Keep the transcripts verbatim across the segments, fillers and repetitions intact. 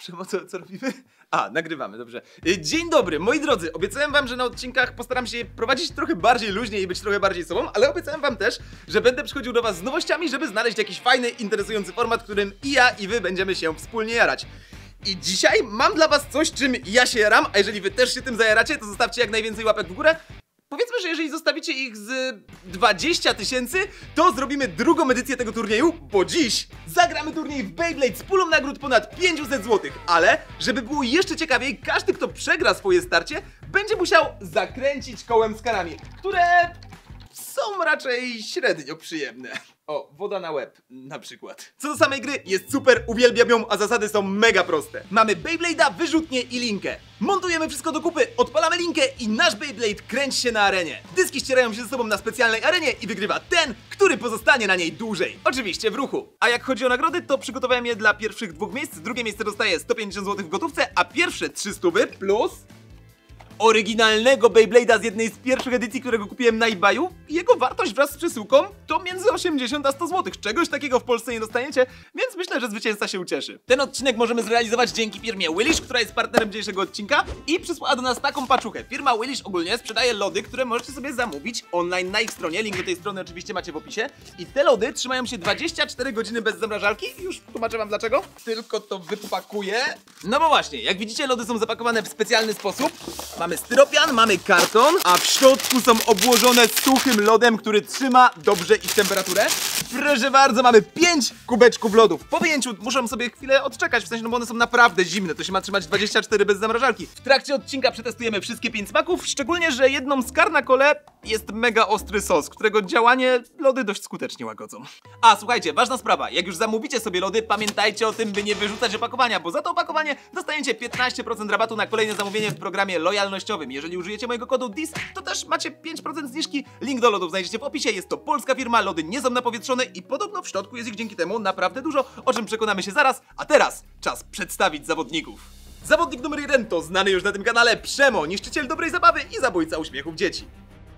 Przemo, co, co robimy? A, nagrywamy, dobrze. Dzień dobry, moi drodzy. Obiecałem wam, że na odcinkach postaram się prowadzić trochę bardziej luźnie i być trochę bardziej sobą, ale obiecałem wam też, że będę przychodził do was z nowościami, żeby znaleźć jakiś fajny, interesujący format, którym i ja, i wy będziemy się wspólnie jarać. I dzisiaj mam dla was coś, czym ja się jaram, a jeżeli wy też się tym zajaracie, to zostawcie jak najwięcej łapek w górę. Powiedzmy, że jeżeli zostawicie ich z dwadzieścia tysięcy, to zrobimy drugą edycję tego turnieju, bo dziś zagramy turniej w Beyblade z pulą nagród ponad pięćset złotych, ale żeby było jeszcze ciekawiej, każdy, kto przegra swoje starcie, będzie musiał zakręcić kołem z karami, które są raczej średnio przyjemne. O, woda na łeb, na przykład. Co do samej gry, jest super, uwielbiam ją, a zasady są mega proste. Mamy Beyblade'a, wyrzutnię i linkę. Montujemy wszystko do kupy, odpalamy linkę i nasz Beyblade kręci się na arenie. Dyski ścierają się ze sobą na specjalnej arenie i wygrywa ten, który pozostanie na niej dłużej. Oczywiście w ruchu. A jak chodzi o nagrody, to przygotowałem je dla pierwszych dwóch miejsc. Drugie miejsce dostaje sto pięćdziesiąt złotych w gotówce, a pierwsze trzysta plus oryginalnego Beyblade'a z jednej z pierwszych edycji, którego kupiłem na eBayu. Jego wartość wraz z przesyłką to między osiemdziesiąt a sto złotych. Czegoś takiego w Polsce nie dostaniecie, więc myślę, że zwycięzca się ucieszy. Ten odcinek możemy zrealizować dzięki firmie Willish, która jest partnerem dzisiejszego odcinka i przysłała do nas taką paczuchę. Firma Willish ogólnie sprzedaje lody, które możecie sobie zamówić online na ich stronie. Link do tej strony oczywiście macie w opisie. I te lody trzymają się dwadzieścia cztery godziny bez zamrażalki. Już tłumaczę wam dlaczego. Tylko to wypakuję. No bo właśnie, jak widzicie, lody są zapakowane w specjalny sposób. Mamy styropian, mamy karton, a w środku są obłożone suchym lodem, który trzyma dobrze ich temperaturę. Proszę bardzo, mamy pięć kubeczków lodów. Po wyjęciu muszą sobie chwilę odczekać, w sensie, no bo one są naprawdę zimne, to się ma trzymać dwadzieścia cztery bez zamrażalki. W trakcie odcinka przetestujemy wszystkie pięć smaków, szczególnie, że jedną z kar na kole jest mega ostry sos, którego działanie lody dość skutecznie łagodzą. A słuchajcie, ważna sprawa, jak już zamówicie sobie lody, pamiętajcie o tym, by nie wyrzucać opakowania, bo za to opakowanie dostaniecie piętnaście procent rabatu na kolejne zamówienie w programie lojalnościowym. Jeżeli użyjecie mojego kodu D I S, to też macie pięć procent zniżki. Link do lodów znajdziecie w opisie. Jest to polska firma, lody nie są napowietrzone i podobno w środku jest ich dzięki temu naprawdę dużo, o czym przekonamy się zaraz. A teraz czas przedstawić zawodników. Zawodnik numer jeden to znany już na tym kanale Przemo, niszczyciel dobrej zabawy i zabójca uśmiechów dzieci.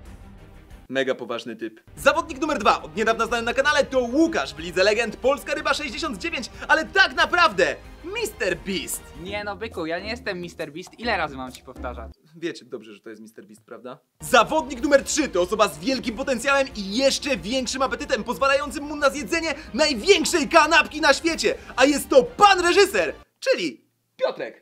Mega poważny typ. Zawodnik numer dwa, od niedawna znany na kanale, to Łukasz w Lidze Legend, Polska Ryba sześćdziesiąt dziewięć, ale tak naprawdę mister Beast. Nie no byku, ja nie jestem mister Beast, ile razy mam ci powtarzać? Wiecie dobrze, że to jest mister Beast, prawda? Zawodnik numer trzy to osoba z wielkim potencjałem i jeszcze większym apetytem, pozwalającym mu na zjedzenie największej kanapki na świecie, a jest to pan reżyser, czyli Piotrek.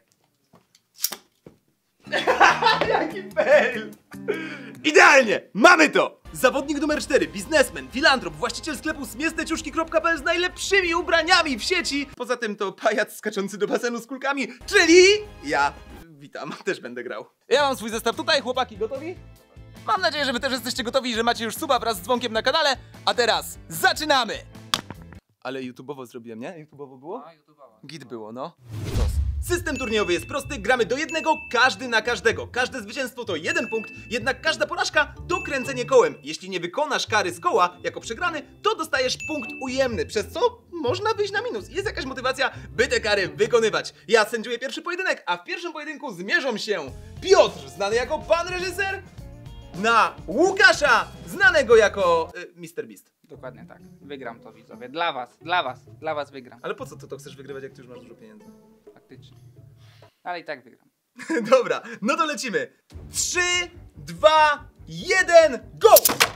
Jaki fail! Idealnie! Mamy to! Zawodnik numer cztery, biznesmen, filantrop, właściciel sklepu smiesneciuszki kropka pe el z najlepszymi ubraniami w sieci. Poza tym to pajac skaczący do basenu z kulkami, czyli ja. Witam, też będę grał. Ja mam swój zestaw tutaj, chłopaki gotowi? Mam nadzieję, że wy też jesteście gotowi i że macie już suba wraz z dzwonkiem na kanale. A teraz zaczynamy! Ale YouTube'owo zrobiłem, nie? YouTube'owo było? No, YouTube'owo. Git było, no. System turniejowy jest prosty, gramy do jednego, każdy na każdego. Każde zwycięstwo to jeden punkt, jednak każda porażka to kręcenie kołem. Jeśli nie wykonasz kary z koła jako przegrany, to dostajesz punkt ujemny, przez co można wyjść na minus. Jest jakaś motywacja, by te kary wykonywać. Ja sędziuję pierwszy pojedynek, a w pierwszym pojedynku zmierzą się Piotr, znany jako pan reżyser, na Łukasza, znanego jako y, mister Beast. Dokładnie tak, wygram to widzowie, dla was, dla was, dla was wygram. Ale po co to, to chcesz wygrywać, jak ty już masz dużo pieniędzy? Faktycznie, ale i tak wygram. Dobra, no to lecimy. trzy, dwa, jeden, go!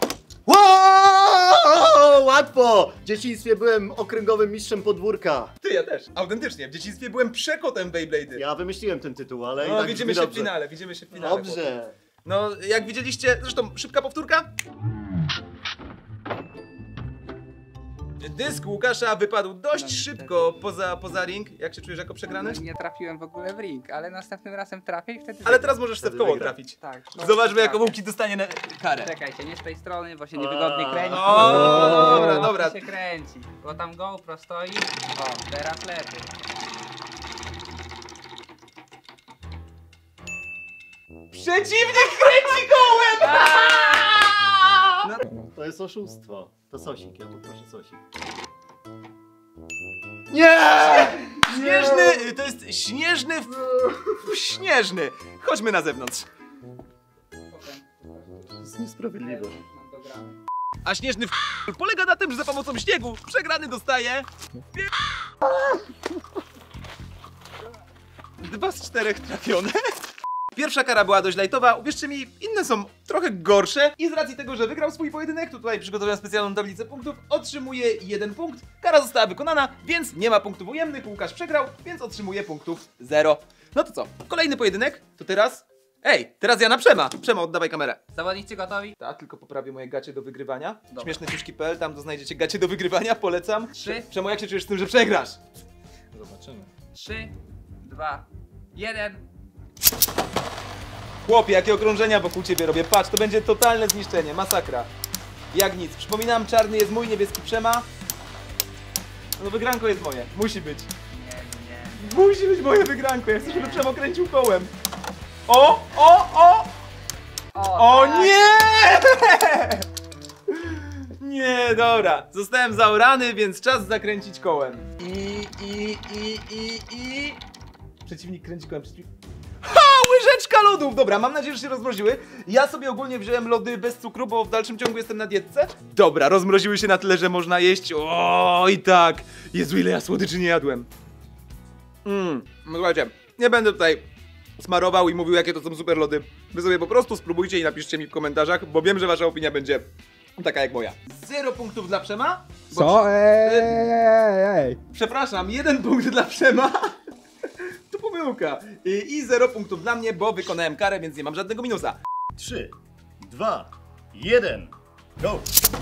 Wow, łatwo! W dzieciństwie byłem okręgowym mistrzem podwórka. Ty, ja też. Autentycznie, w dzieciństwie byłem przekotem Beyblade'y. Ja wymyśliłem ten tytuł, ale No, i tak widzimy brzmi się w dobrze. finale, widzimy się w finale. Dobrze. No, jak widzieliście, zresztą szybka powtórka. Dysk Łukasza wypadł dość No, szybko poza, poza ring. Jak się czujesz jako przegrany? Nie trafiłem w ogóle w ring, ale następnym razem trafię i wtedy Ale wygram. teraz możesz sobie w Wtedy koło wygra. trafić. Tak. Zobaczmy, jaką trafię. Łuki dostanie na karę. Czekajcie, nie z tej strony, bo się niewygodnie kręci. O, dobra, O, dobra. się kręci, bo tam GoPro stoi. O, teraz lepiej. Przeciwnik kręci kołem! No, To jest oszustwo. To sosik, ja poproszę sosik. Nie! Śnieżny, to jest śnieżny w... śnieżny. Chodźmy na zewnątrz. To jest niesprawiedliwe. no dogramy. A śnieżny w... polega na tym, że za pomocą śniegu przegrany dostaje... Dwa z czterech trafione. Pierwsza kara była dość lajtowa, uwierzcie mi, inne są trochę gorsze i z racji tego, że wygrał swój pojedynek, to tutaj przygotowałem specjalną tablicę punktów, otrzymuje jeden punkt, kara została wykonana, więc nie ma punktów ujemnych, Łukasz przegrał, więc otrzymuje punktów zero. No to co, kolejny pojedynek, to teraz... Ej, teraz ja na Przema! Przema, oddawaj kamerę. Zawodnicy gotowi? Tak, tylko poprawię moje gacie do wygrywania. Dobra. Śmieszne ciuszki kropka p l, tam to znajdziecie gacie do wygrywania, polecam. Trzy. Przemo, jak się czujesz z tym, że przegrasz? Zobaczymy. Trzy, dwa, jeden. Chłopie, jakie okrążenia wokół ciebie robię, patrz, to będzie totalne zniszczenie, masakra. Jak nic, przypominam, czarny jest mój, niebieski Przema. No wygranko jest moje, musi być. Nie, nie. Musi być moje wygranko, ja chcę, żeby Przemo kręcił kołem. O, o, o! O tak. nie! Nie, dobra, zostałem zaorany, więc czas zakręcić kołem. I, i, i, i, i... Przeciwnik kręci kołem, przeciwnik... Ha! Łyżeczka lodów! Dobra, mam nadzieję, że się rozmroziły. Ja sobie ogólnie wziąłem lody bez cukru, bo w dalszym ciągu jestem na dietce. Dobra, rozmroziły się na tyle, że można jeść. O, i tak! Jezu, ile ja słodyczy nie jadłem. Mmm, no słuchajcie, nie będę tutaj smarował i mówił, jakie to są super lody. Wy sobie po prostu spróbujcie i napiszcie mi w komentarzach, bo wiem, że wasza opinia będzie taka jak moja. Zero punktów dla Przema. bo- Co? Ej, ej, ej. Przepraszam, jeden punkt dla Przema. To pomyłka. I, I zero punktów dla mnie, bo wykonałem karę, więc nie mam żadnego minusa. trzy, dwa, jeden, go!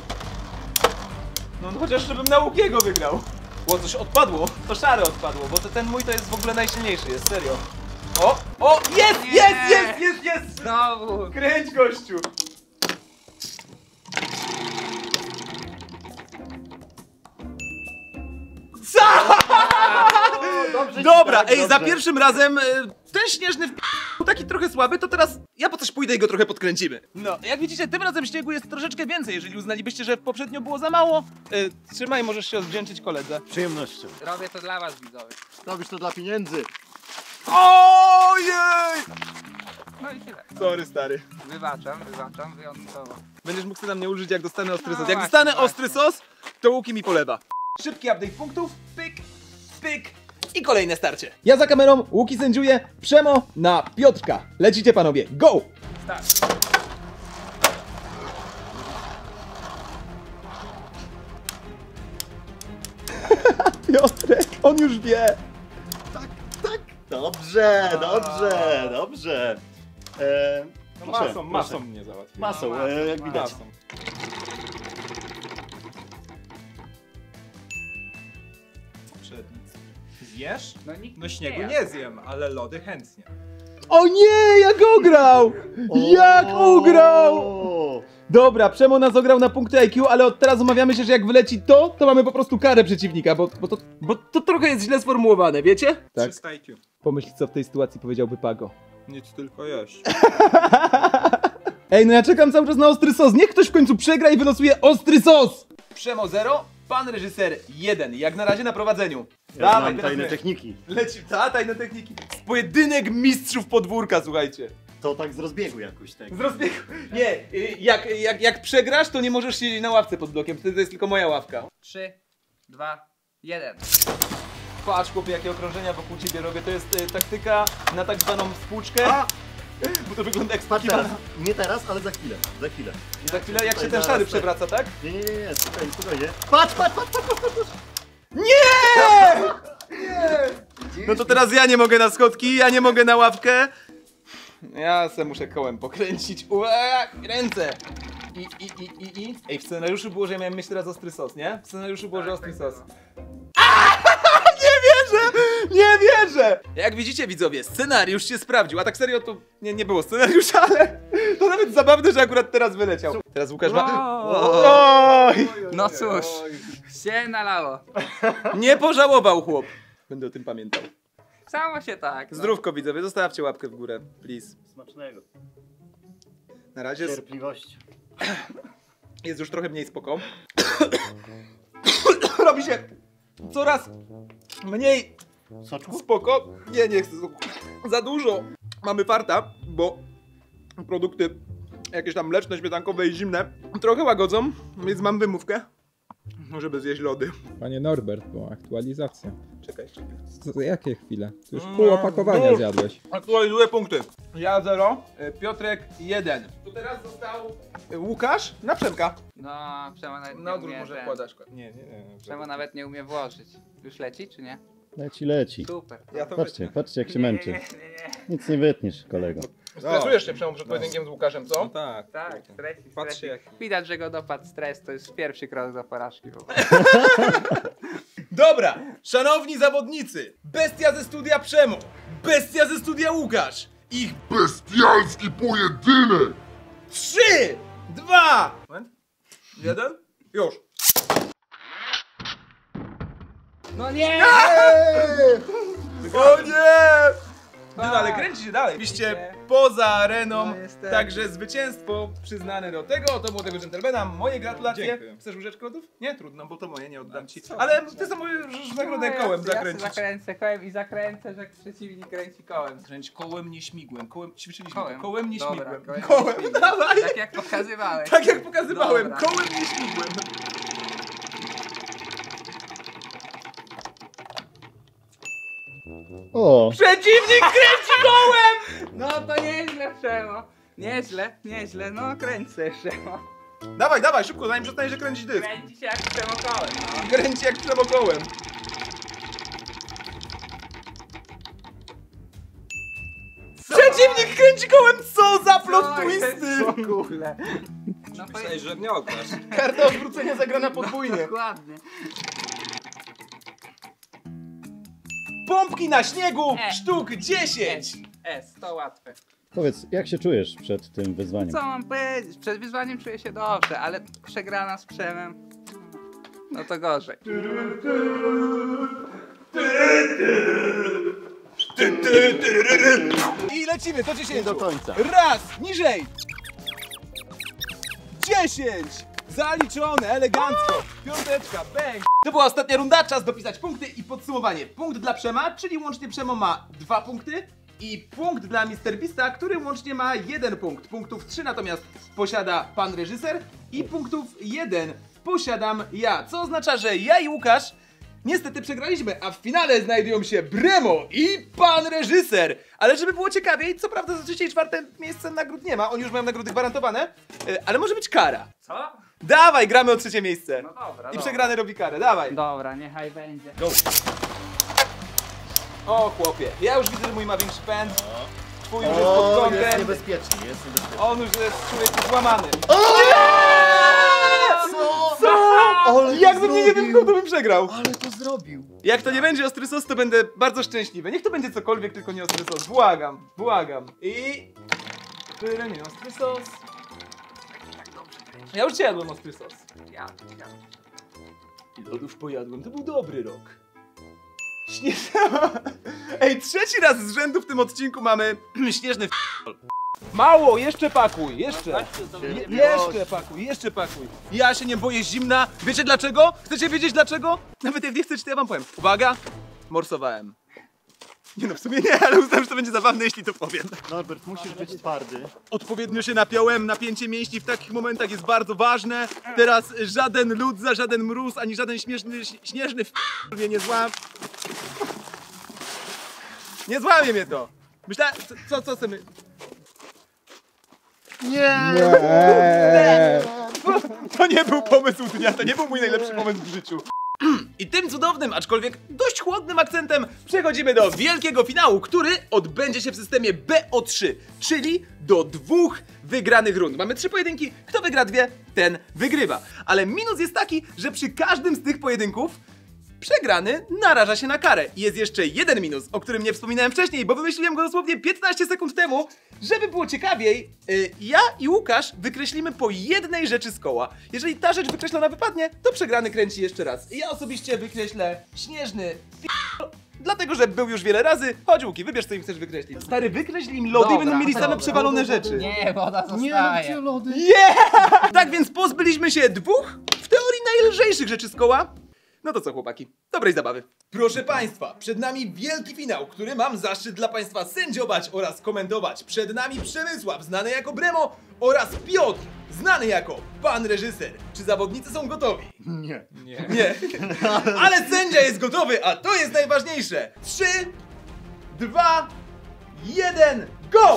No, no chociaż żebym na Łukiego wygrał. O, coś odpadło. To szare odpadło, bo to, ten mój to jest w ogóle najsilniejszy, jest serio. O, o, jest, Nie! jest, jest, jest, jest! Znowu. Kręć, gościu. Co? Dobrze ci Dobra, tak, ej, za dobrze. pierwszym razem e, ten śnieżny w był taki trochę słaby, to teraz ja po coś pójdę i go trochę podkręcimy. No, jak widzicie, tym razem śniegu jest troszeczkę więcej, jeżeli uznalibyście, że poprzednio było za mało. E, trzymaj, możesz się odwdzięczyć koledze. Z przyjemnością. Robię to dla was, widzowie. Robisz to dla pieniędzy. Ojej! No i tyle. Sorry, stary. Wybaczam, wybaczam, wyjątkowo. Będziesz mógł na mnie użyć, jak dostanę ostry No sos. Jak właśnie, dostanę właśnie. ostry sos, to Łuki mi polewa. Szybki update punktów, pyk, pyk i kolejne starcie. Ja za kamerą, Łuki sędziuje, Przemo na Piotrka. Lecicie panowie, go! Start. Piotrek, on już wie. Tak, tak. Dobrze, dobrze, dobrze. E, No proszę, masą, proszę. masą mnie załatwił. Masą, No, e, jak masą, widać. Masą. Poprzedni. Zjesz? No nikt No śniegu nie nie zjem, ale lody chętnie. O nie, jak ograł! Jak ugrał! O, Dobra, Przemo nas ograł na punkty I Q, ale od teraz umawiamy się, że jak wyleci to, to mamy po prostu karę przeciwnika, bo, bo, to, bo to trochę jest źle sformułowane, wiecie? Tak. trzysta I Q. Pomyśl, co w tej sytuacji powiedziałby Pago. Nic tylko jeść. Ej, no ja czekam cały czas na ostry sos. Niech ktoś w końcu przegra i wylosuje ostry sos! Przemo zero, pan reżyser jeden. Jak na razie na prowadzeniu. ja Dawaj, znam teraz tajne my. techniki. Leci, ta, tajne techniki. Pojedynek mistrzów podwórka, słuchajcie. To tak z rozbiegu jakoś, tak. Z rozbiegu. Nie, y, jak, jak, jak przegrasz, to nie możesz siedzieć na ławce pod blokiem. Wtedy to jest tylko moja ławka. Trzy, dwa, jeden. Patrz, chłopie, jakie okrążenia wokół ciebie robię. To jest y, taktyka na tak zwaną spłuczkę. A! Bo to wygląda jak Patrz spłukiwana. teraz. Nie teraz, ale za chwilę. Za chwilę. Za chwilę, jak się Tutaj ten zaraz, szary tak. przewraca, tak? Nie, nie, nie, nie, spokojnie, spokojnie. Patrz, patrz, patrz, patrz, patrz, patrz. Nie! No to teraz ja nie mogę na schodki, ja nie mogę na ławkę. Ja se muszę kołem pokręcić. Uwaga, ręce! I, i, i, i, i. Ej, w scenariuszu było, że ja miałem mieć teraz ostry sos, nie? W scenariuszu było, że ostry sos. Nie wierzę! Nie wierzę! Jak widzicie, widzowie, scenariusz się sprawdził. A tak serio to nie, nie było scenariusza, ale to nawet zabawne, że akurat teraz wyleciał. Teraz Łukasz ma... Oj! No cóż, się nalało. Nie pożałował chłop. Będę o tym pamiętał. Samo się tak. No. Zdrówko, widzowie, zostawcie łapkę w górę, please. Smacznego. Na razie jest, Cierpliwości. jest już trochę mniej spoko. Robi się coraz mniej Soczku? spoko. Nie, nie chcę. Za dużo. Mamy farta, bo produkty jakieś tam mleczne, śmietankowe i zimne trochę łagodzą, więc mam wymówkę. żeby zjeść lody. Panie Norbert, była aktualizacja. Czekaj, czekaj. Co, jakie chwile? Ty już No, pół opakowania no. zjadłeś. Aktualizuję punkty. Ja zero, Piotrek jeden. To teraz został Łukasz na Przemka. No, Przemo nawet Na nie odwrót umie może ten- wkładasz. Nie, nie, nie. Przemo nawet nie umie włożyć. Już leci, czy nie? Leci, leci. Super. Ja to Patrzcie, patrzcie jak się Nie, męczy. nie, nie, nie. Nic nie wytniesz, kolego. Stresujesz się Przemo przed pojedynkiem z Łukaszem, co? No tak. Tak, stresik, Patrzcie stresik. jak... Widać, że go dopadł stres, to jest pierwszy krok do porażki. Dobra, szanowni zawodnicy, bestia ze studia Przemo, bestia ze studia Łukasz, ich Bestialski pojedynek! trzy, dwa, moment, jeden, już. No nie! O nie! No Tak. ale kręci się dalej. Oczywiście Widzicie? poza areną, No niestety. także zwycięstwo przyznane do tego oto młodego dżentelmena. Moje gratulacje. Dziękuję. Chcesz łyżeczkę lodów? Nie, trudno, bo to moje, nie oddam ci. Co? Ale ty sam możesz nagrodę No, kołem ja, zakręcić. Ja zakręcę kołem i zakręcę, że przeciwnik kręci kołem. Kręć kołem, nie śmigłem. Kołem, ćwiczyliśmy Kołem. to. Kołem, nie Dobra, śmigłem. kołem, nie Kołem, śmigłem. dawaj! Tak jak pokazywałeś. Tak jak pokazywałem, Dobra. kołem, nie śmigłem. O! Przeciwnik kręci kołem! No to nieźle, Przemo. Nieźle, nieźle, no kręcę jeszcze. No. Dawaj, dawaj, szybko, zanim przestaniesz kręcić dysk. Kręci się jak Przemo kołem, no. Kręci jak przemokołem. Przeciwnik kręci kołem, co za plot Co jest twisty! w ogóle? No to Myślałeś, jest że mnie ograsz. Karta odwrócenia zagrana podwójnie. dokładnie. Pompki na śniegu, E. sztuk dziesięć. S, to łatwe. Powiedz, jak się czujesz przed tym wyzwaniem? Co mam powiedzieć? Przed wyzwaniem czuję się dobrze, ale przegrana z Przemem, no to gorzej. I lecimy, to dziesięć. Do końca. Raz, niżej. dziesięć. Zaliczone, elegancko. Piąteczka, bang. To była ostatnia runda, czas dopisać punkty i podsumowanie. Punkt dla Przema, czyli łącznie Przemo ma dwa punkty. I punkt dla mister Beasta, który łącznie ma jeden punkt. Punktów trzy natomiast posiada pan reżyser i punktów jeden posiadam ja. Co oznacza, że ja i Łukasz niestety przegraliśmy, a w finale znajdują się Bremo i pan reżyser. Ale żeby było ciekawiej, co prawda za trzecie i czwarte miejsce nagród nie ma, oni już mają nagrody gwarantowane, e, ale może być kara. Co? Dawaj, gramy o trzecie miejsce. No dobra, I dobra. przegrany robi karę, dawaj. Dobra, niechaj będzie. Go. O chłopie, ja już widzę, że mój ma większy pęd. Twój już jest pod O, jest kątem. niebezpiecznie, jest niebezpiecznie. On już jest człowiek złamany. Co? Co? Ale to Jakbym nie, nie wiem, zrobił. kto bym przegrał. Ale to zrobił. Jak to nie będzie ostry sos, to będę bardzo szczęśliwy. Niech to będzie cokolwiek, tylko nie ostry sos. Błagam, błagam. I... Tyle nie ostry sos. Ja już jadłem ostry sos. Ja, ja. I lodów pojadłem, to był dobry rok. Śnieżna... Ej, trzeci raz z rzędu w tym odcinku mamy śnieżny f... Mało, jeszcze pakuj, jeszcze. Je jeszcze pakuj, jeszcze pakuj. Ja się nie boję zimna. Wiecie dlaczego? Chcecie wiedzieć dlaczego? Nawet jak nie chcecie, to ja wam powiem. Uwaga, morsowałem. Nie no, w sumie nie, ale uznałem, że to będzie zabawne, jeśli to powiem. Norbert, musisz być twardy. Odpowiednio się napiąłem, napięcie mięśni w takich momentach jest bardzo ważne. Teraz żaden lód za żaden mróz, ani żaden śmieszny, śnieżny f... mnie nie złam. Nie złamie mnie to. Myślałem, co, co, co chcemy? Nie! Nie. To nie był pomysł dnia, to nie był mój najlepszy pomysł w życiu. I tym cudownym, aczkolwiek dość chłodnym akcentem przechodzimy do wielkiego finału, który odbędzie się w systemie B O trzy, czyli do dwóch wygranych rund. Mamy trzy pojedynki, kto wygra dwie, ten wygrywa. Ale minus jest taki, że przy każdym z tych pojedynków przegrany naraża się na karę. I jest jeszcze jeden minus, o którym nie wspominałem wcześniej, bo wymyśliłem go dosłownie piętnaście sekund temu, żeby było ciekawiej. Yy, ja i Łukasz wykreślimy po jednej rzeczy z koła. Jeżeli ta rzecz wykreślona wypadnie, to przegrany kręci jeszcze raz. I ja osobiście wykreślę śnieżny f***, dlatego że był już wiele razy. Chodź Łuki, wybierz co im chcesz wykreślić. Stary, wykreśl im lody i Dobra, będą mieli same dobra. przewalone rzeczy. Nie, woda Nie zostaje. róbcie lody. Yeah! Tak więc pozbyliśmy się dwóch, w teorii najlżejszych rzeczy z koła. No to co chłopaki? dobrej zabawy. Proszę Państwa, przed nami wielki finał, który mam zaszczyt dla Państwa sędziować oraz komentować. Przed nami Przemysław, znany jako Bremo, oraz Piotr, znany jako Pan Reżyser. Czy zawodnicy są gotowi? Nie. Nie. Nie. Ale sędzia jest gotowy, a to jest najważniejsze. Trzy, dwa, jeden, go!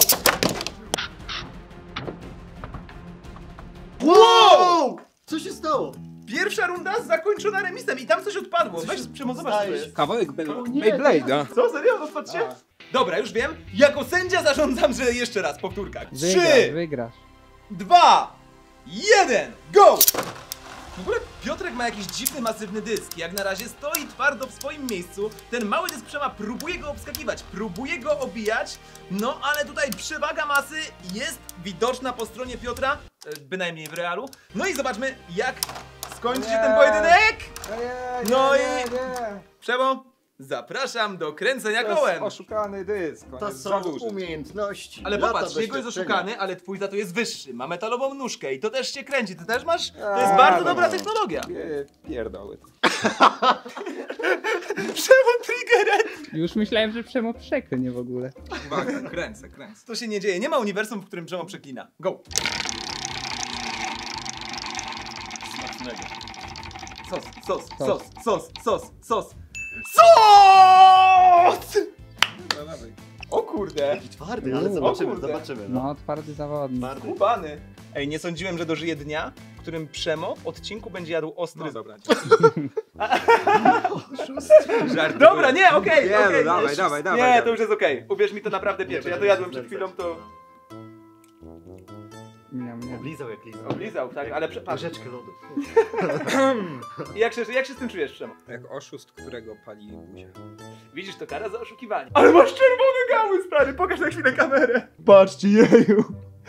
Wow! Co się stało? Pierwsza runda zakończona remisem i tam coś odpadło. Weź Przemo, zobacz co to jest. Kawałek Bey- O nie, Beyblade'a. Co, serio? No patrzcie. A. Dobra, już wiem. Jako sędzia zarządzam, że jeszcze raz powtórka. Wygrasz, Trzy, wygrasz. dwa, jeden, go! W ogóle Piotrek ma jakiś dziwny, masywny dysk. Jak na razie stoi twardo w swoim miejscu. Ten mały dysk Przema próbuje go obskakiwać, próbuje go obijać. No ale tutaj przewaga masy jest widoczna po stronie Piotra, e, bynajmniej w realu. No i zobaczmy, jak skończy się Nie. ten pojedynek. Nie, No nie, i- nie. Przemo, zapraszam do kręcenia To jest kołem. oszukany dysk. On To jest za są duży. umiejętności. Ale lata popatrz, jego jest doświadczenia. oszukany, ale twój za to jest wyższy. Ma metalową nóżkę i to też się kręci. Ty też masz? To A, jest bardzo no. dobra technologia. Pie- Pierdoły. Przemo triggerem! Już myślałem, że Przemo przeklnie w ogóle. Uwaga, kręcę, kręcę. To się nie dzieje. Nie ma uniwersum, w którym Przemo przeklina. Go! Smacznego. Sos, sos, sos, Sos. sos, sos, sos. Sos! No, dawaj. O kurde! Jaki twardy, ale Uuu. zobaczymy, O kurde. zobaczymy. No. No, twardy zawodnik. Twardy. Kubany. Ej, nie sądziłem, że dożyję dnia, w którym Przemo w odcinku będzie jadł ostry. No dobra. Żart. Dobra, nie, okej, Nie, no okej. dawaj, dawaj, dawaj, Nie, dawaj. to już jest okej. Uwierz mi, to naprawdę piecze. Ja to jadłem przed chwilą, to Miam, miam. Oblizał jak lizał. oblizał, tak, ale przepraszam. Łyżeczkę lodu. Jak się, jak się z tym czujesz, Przemo? Jak oszust, którego pali buzię. Widzisz, to kara za oszukiwanie. Ale masz czerwone gały, stary, pokaż na chwilę kamerę. Patrzcie, jeju.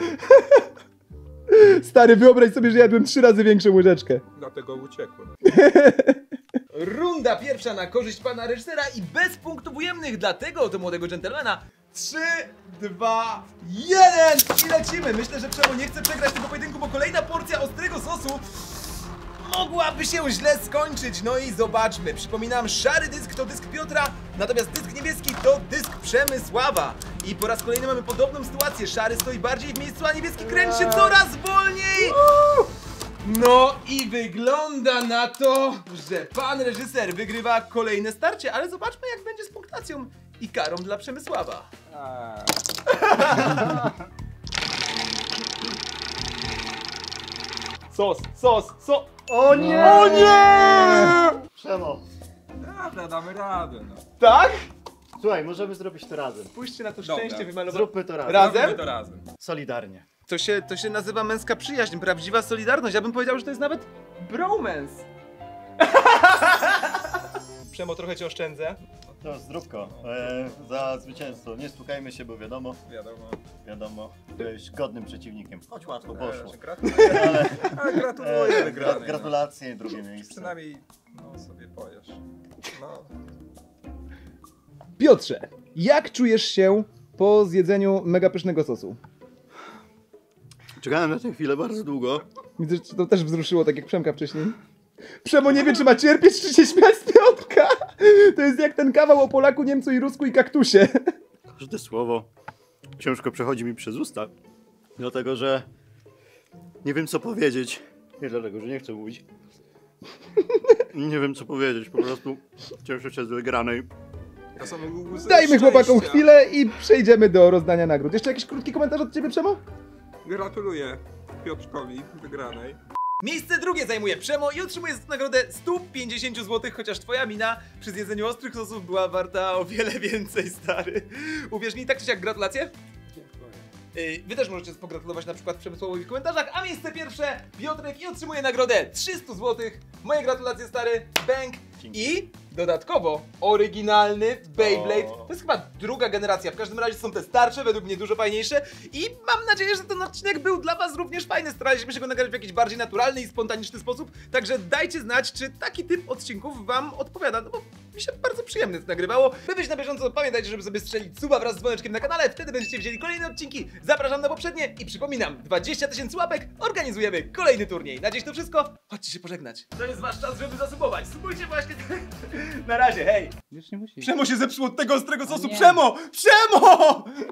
Stary, wyobraź sobie, że jadłem trzy razy większą łyżeczkę. Dlatego uciekłem. Runda pierwsza na korzyść pana reżysera i bez punktów ujemnych dla tego oto młodego dżentelmena. Trzy, dwa, jeden i lecimy. Myślę, że Przemo nie chce przegrać tego pojedynku, bo kolejna porcja ostrego sosu mogłaby się źle skończyć. No i zobaczmy. Przypominam, szary dysk to dysk Piotra, natomiast dysk niebieski to dysk Przemysława. I po raz kolejny mamy podobną sytuację. Szary stoi bardziej w miejscu, a niebieski kręci się coraz wolniej. No i wygląda na to, że pan reżyser wygrywa kolejne starcie, ale zobaczmy, jak będzie z punktacją i karą dla Przemysława. A, Sos, sos, sos. O nie! O nie! Przemo. dobra, damy radę, no. Tak? Słuchaj, możemy zrobić to razem. Spójrzcie na to Dobra. szczęście wymalowane. Zróbmy to razem. Razem? Robimy to razem. Solidarnie. To się, to się nazywa męska przyjaźń, prawdziwa solidarność. Ja bym powiedział, że to jest nawet bromance. Przemo, trochę cię oszczędzę. To zdrówko. E, za zwycięstwo. Nie stukajmy się, bo wiadomo, Wiadomo. wiadomo, byłeś godnym przeciwnikiem. Choć łatwo poszło. E, Gratuluję, Ale ale gratuluję e, wygranej. gra, no. gratulacje, drugie miejsce. Przynajmniej no, sobie pojesz. No. Piotrze, jak czujesz się po zjedzeniu mega pysznego sosu? Czekałem na tę chwilę bardzo długo. Widzę, że to też wzruszyło, tak jak Przemka wcześniej. Przemo nie wie, czy ma cierpieć, czy się śmiać z Piotrka. To jest jak ten kawał o Polaku, Niemcu i Rusku i kaktusie. Każde słowo ciężko przechodzi mi przez usta. Dlatego, że nie wiem co powiedzieć. Nie dlatego, że nie chcę mówić. Nie wiem co powiedzieć, po prostu cieszę się z wygranej. To są łzy Dajmy chłopakom szczęścia. chwilę i przejdziemy do rozdania nagród. Jeszcze jakiś krótki komentarz od ciebie, Przemo? Gratuluję Piotrkowi wygranej. Miejsce drugie zajmuje Przemo i otrzymuje za to nagrodę sto pięćdziesiąt złotych, chociaż twoja mina przy zjedzeniu ostrych sosów była warta o wiele więcej, stary. Uwierz mi, tak czy siak gratulacje. Yy, Wy też możecie pogratulować na przykład Przemysławowi w komentarzach, a miejsce pierwsze Piotrek i otrzymuje nagrodę trzysta złotych. Moje gratulacje, stary, bang. I dodatkowo oryginalny Beyblade. O. To jest chyba druga generacja, w każdym razie są te starsze, według mnie dużo fajniejsze. I mam nadzieję, że ten odcinek był dla was również fajny. Staraliśmy się go nagrać w jakiś bardziej naturalny i spontaniczny sposób. Także dajcie znać, czy taki typ odcinków wam odpowiada, no bo mi się bardzo przyjemnie to nagrywało. By być na bieżąco, pamiętajcie, żeby sobie strzelić suba wraz z dzwoneczkiem na kanale, wtedy będziecie widzieli kolejne odcinki. Zapraszam na poprzednie i przypominam, dwadzieścia tysięcy łapek, organizujemy kolejny turniej. Na dziś to wszystko, chodźcie się pożegnać. To jest wasz czas, żeby zasubować. Subujcie właśnie Na razie, hej! Już nie musisz. Przemo się zepsuło od tego ostrego sosu, nie. Przemo! Przemo!